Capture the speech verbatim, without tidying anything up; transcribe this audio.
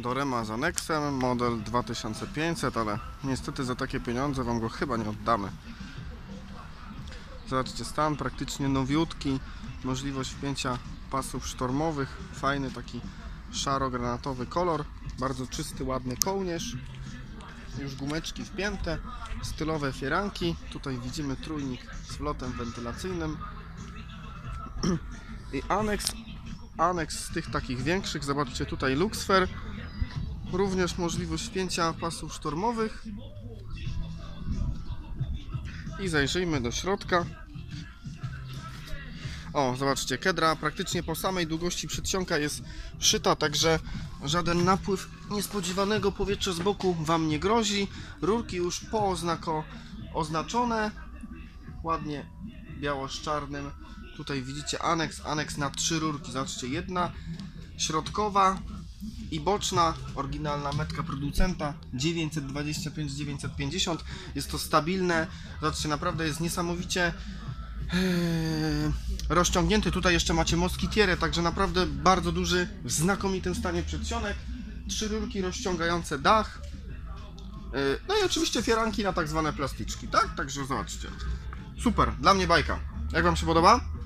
Dorema z aneksem, model dwa tysiące pięćset, ale niestety za takie pieniądze Wam go chyba nie oddamy. Zobaczcie, stan praktycznie nowiutki, możliwość wpięcia pasów sztormowych, fajny taki szaro-granatowy kolor, bardzo czysty, ładny kołnierz, już gumeczki wpięte, stylowe firanki, tutaj widzimy trójnik z wlotem wentylacyjnym i aneks, aneks z tych takich większych, zobaczcie tutaj Luxfer, również możliwość wpięcia pasów sztormowych i zajrzyjmy do środka. O, zobaczcie, kedra praktycznie po samej długości przedsionka jest szyta, także żaden napływ niespodziewanego powietrza z boku Wam nie grozi. Rurki już po oznako oznaczone, ładnie biało z czarnym. Tutaj widzicie aneks, aneks na trzy rurki, zobaczcie, jedna środkowa i boczna, oryginalna metka producenta dziewięćset dwadzieścia pięć dziewięćset pięćdziesiąt. Jest to stabilne, zobaczcie, naprawdę jest niesamowicie Eee, rozciągnięty. Tutaj jeszcze macie moskitierę, także naprawdę bardzo duży, w znakomitym stanie przedsionek. Trzy rurki rozciągające dach. Eee, no i oczywiście firanki na tak zwane plastyczki, tak? Także zobaczcie. Super, dla mnie bajka. Jak Wam się podoba?